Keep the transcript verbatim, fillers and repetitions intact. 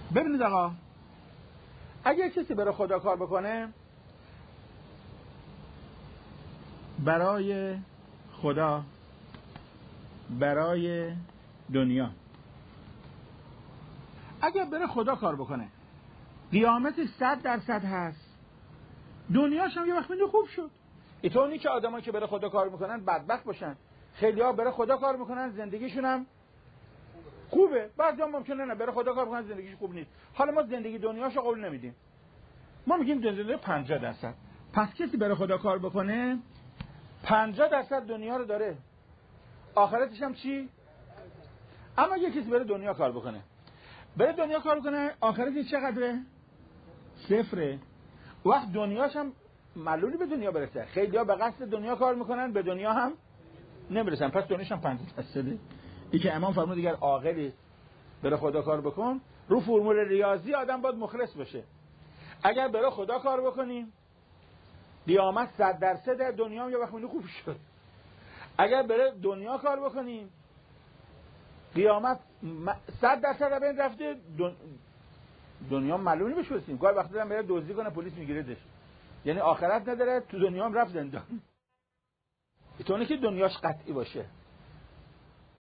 ببینید آقا، اگر کسی برای خدا کار بکنه، برای خدا، برای دنیا، اگر برای خدا کار بکنه قیامتش صد درصد هست، دنیاش هم یه وقت میده خوب شد. اینطور نیست که آدمایی که برای خدا کار میکنن بدبخت باشن. خیلی ها برای خدا کار میکنن زندگیشون هم خوبه، بعضی هم ممکنه نه برای خدا کار بکنن زندگیش خوب نیست. حالا ما زندگی دنیاشو قول نمیدیم، ما میگیم زندگی پنجاه درصد. پس کسی برای خدا کار بکنه پنجاه درصد دنیا رو داره، آخرتش هم چی؟ اما یه کسی برای دنیا کار بکنه، برای دنیا کار بکنه آخرتش چقدره؟ صفره. وقت دنیاش هم معلولی به دنیا برسه. خیلی ها به قصد دنیا کار میکنن، به دنیا هم نمیرسن، پس دنیاش هم پنجاه درصده. این که امام فرمود دیگر عاقلی برای خدا کار بکن. رو فرمول ریاضی آدم باید مخلص باشه. اگر برای خدا کار بکنیم قیامت صد درصد، دنیا هم یه وقت خوب شد. اگر برای دنیا کار بکنیم قیامت صد درصد بین رفته، دنیا هم معلوم نمیشه بسیم. گاهی وقتا دارم برای دزدی کنه پلیس میگیردش، یعنی آخرت نداره، تو دنیا هم رفت زندان. اینطوری که دنیاش قطعی باشه.